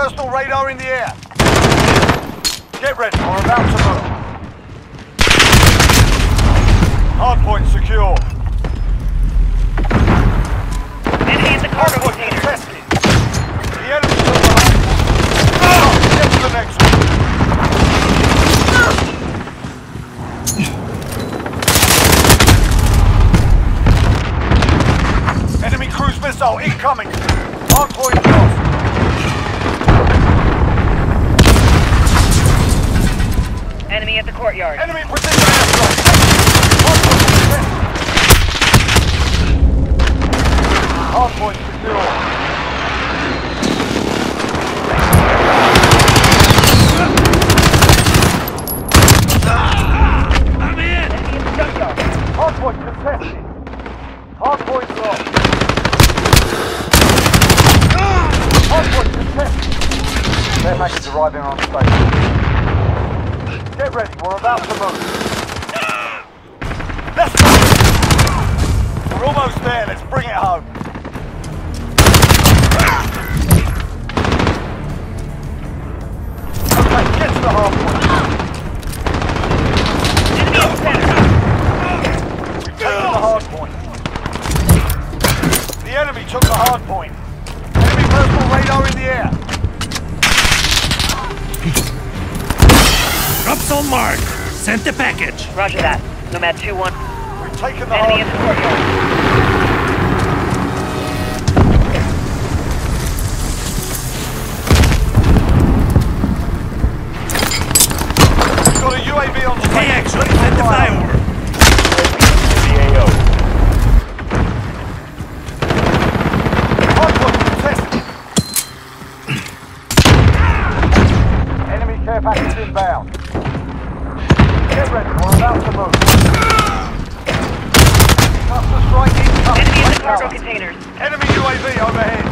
personal radar in the air. Get ready, we're about to move. Hardpoint secure. Enemy in the cargo Hardpoint container. contested. The enemy's on the hardpoint. Get to the next one. Enemy cruise missile incoming. Hardpoint lost. Enemy at the courtyard. Enemy precision airstrike. Hardpoint secure. I'm in! Enemy in the junkyard. Hardpoint contested. Hardpoint lost. Hardpoint contested. Their package arriving on station. Get ready, we're about to move. Let's go! We're almost there, let's bring it home. Okay, get to the hardpoint. Enemy in the center. We've taken the hardpoint. The enemy took the hardpoint. Enemy personal radar in the air. Drops on mark. Sent the package. Roger that. Nomad 2-1. We've taken the Enemy in the hardpoint. courtyard. We've got a UAV on station. Hey, action. Sent the flyover. Hardpoint contested. Enemy care package inbound. Get ready, we're about to move. Cluster strike incoming. Enemy in the Take cargo cover. containers. Enemy UAV overhead.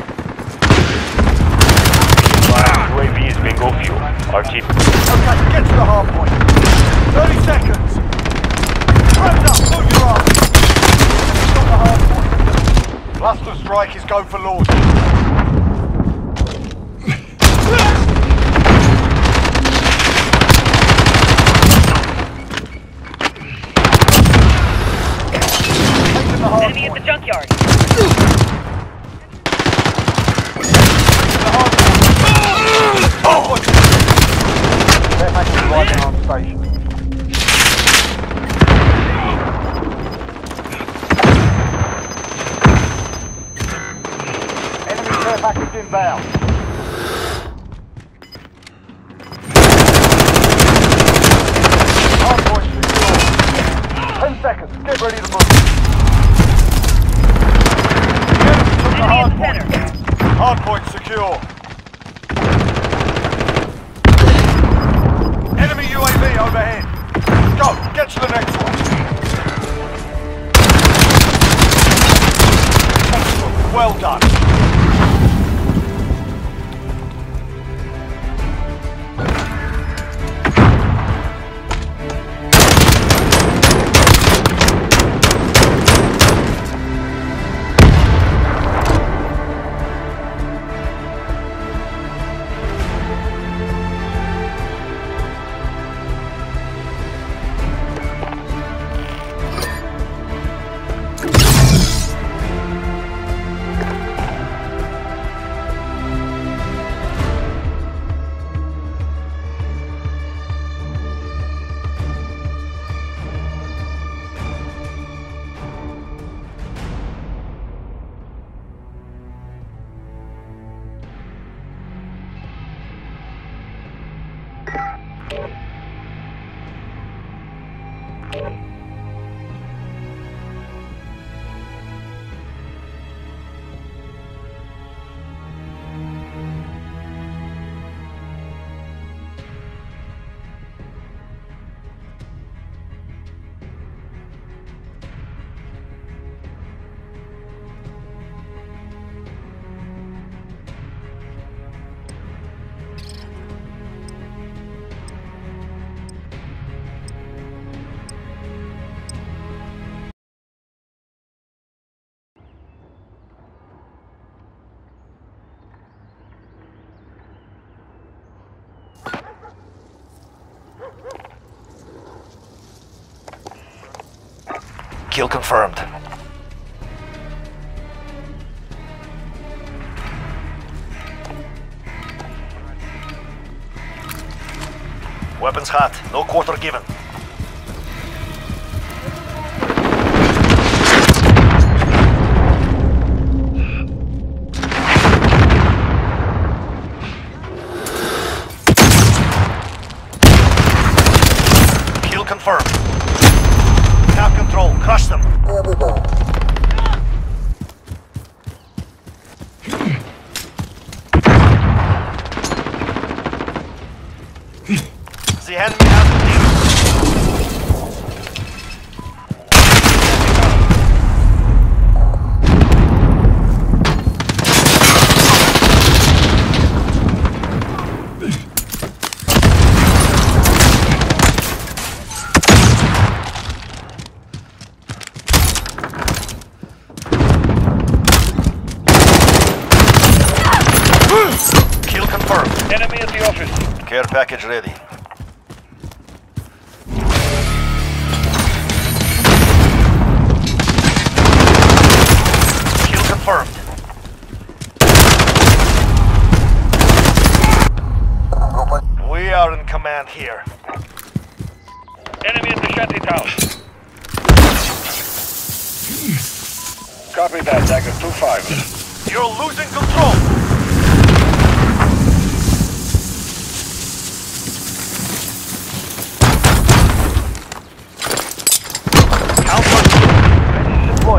UAV is bingo fuel. RT. Okay, get to the hard point. 30 seconds. Hands up, move your arms. Enemy's on the hard point. Cluster strike is go for launch. Taking the hard Enemy at point. the junkyard. The hard point. Oh! They're making arriving on station. Enemy care package inbound. Hardpoint secure. 10 seconds. Get ready to move. The enemy took the Enemy in the hardpoint. center. Hardpoint secure. Enemy UAV overhead. Go, get to the next one. Excellent, well done. Kill confirmed. Weapons hot. No quarter given. Kill confirmed. Now control. Crush them. The enemy has the lead. Kill confirmed. Enemy at the office. Care package ready. Confirmed. We are in command here. Enemy at the shanty town. Copy that, Dagger 2-5. You're losing control. Counter. Ready to deploy.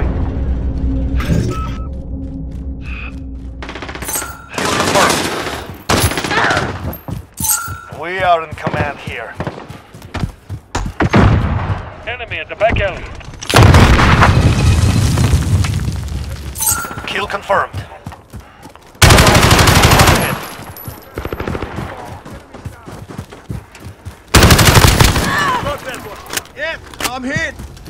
We are in command here. Enemy at the back alley. Kill confirmed. Yeah, I'm hit.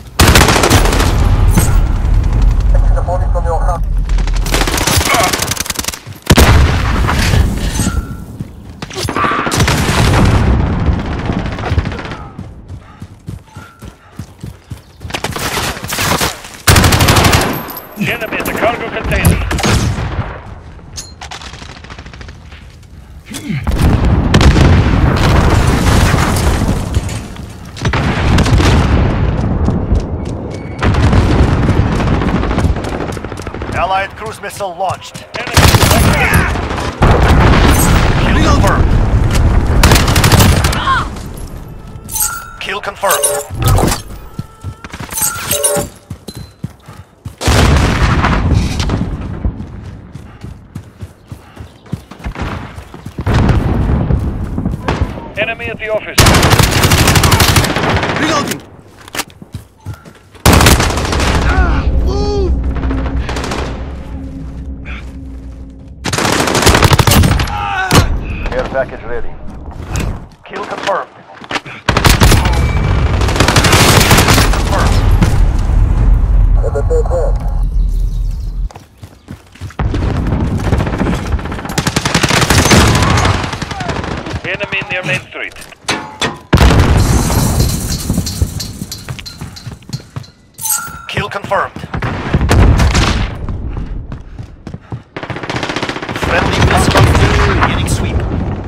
Enemy at the cargo container. Allied cruise missile launched. Enemy at the back alley. Kill confirmed. Enemy at the office. Reloading. Care package ready. Kill confirmed. Enemy near Main Street. Kill confirmed. Friendly missile beginning sweep.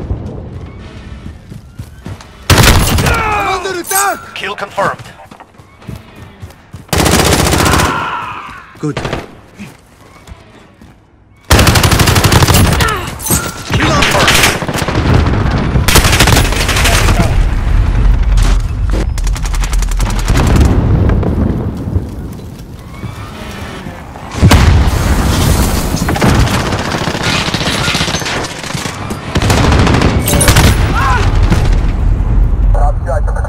Under attack. Kill confirmed. Good. Kill confirmed.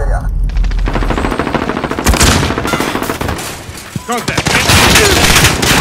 Contact.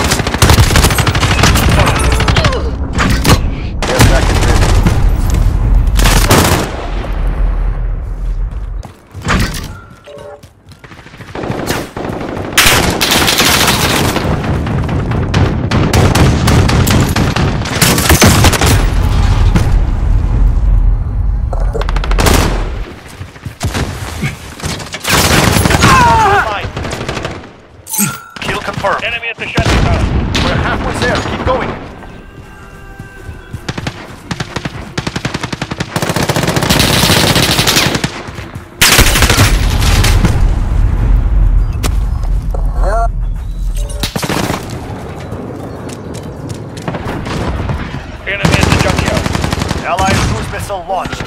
Allied cruise missile launched.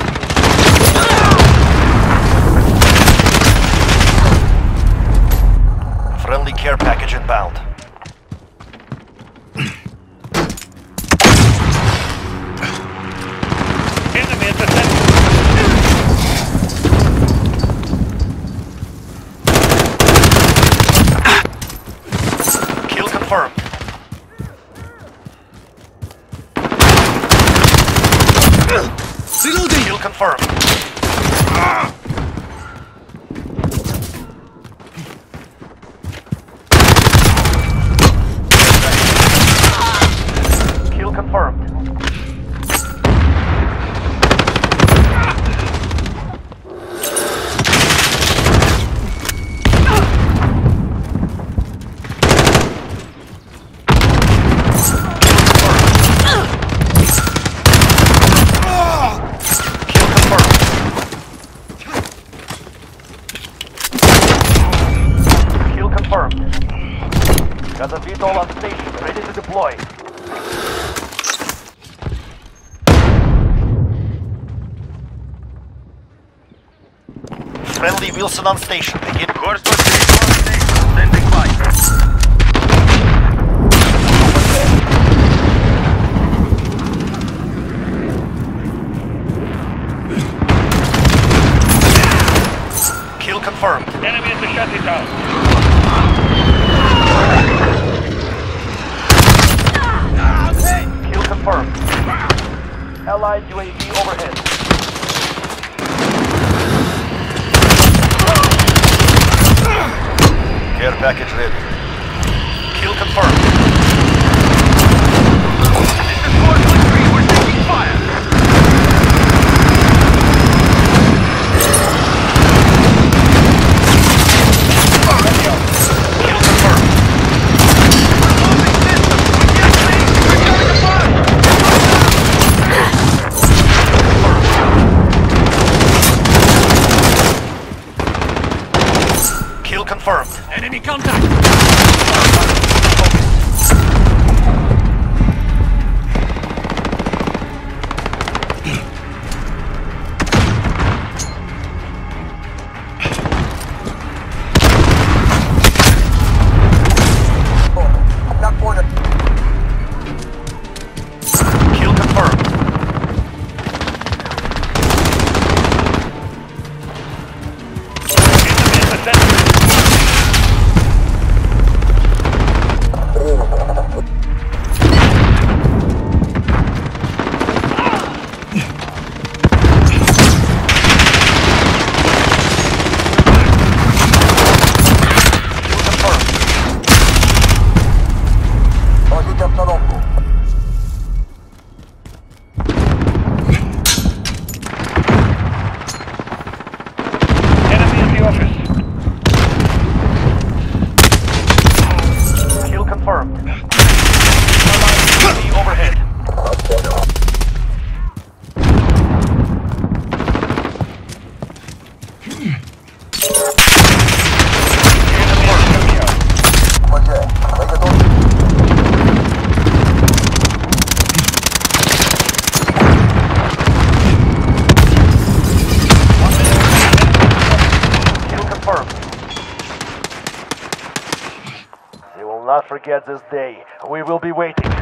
Friendly care package inbound. Enemy at the center. Kill confirmed. Reloading! Kill confirmed. Kill confirmed. Got a VTOL on station, ready to deploy. Friendly Wilson on station. Begin course to station. Standing by. Kill confirmed. Enemy at the shanty town. Kill confirmed. Allied UAV overhead. Care package ready. Kill confirmed. This is 4.3. We're taking fire. Kill confirmed. Kill confirmed. Enemy contact! Kill confirmed. Enemy at the center. Enemy in the office. Kill confirmed. Allied overhead. Kill confirmed. We will not forget this day. We will be waiting.